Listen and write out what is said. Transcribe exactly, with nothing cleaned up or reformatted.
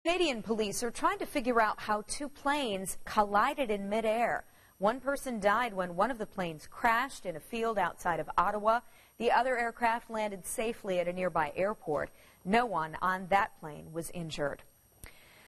Canadian police are trying to figure out how two planes collided in midair. One person died when one of the planes crashed in a field outside of Ottawa. The other aircraft landed safely at a nearby airport. No one on that plane was injured.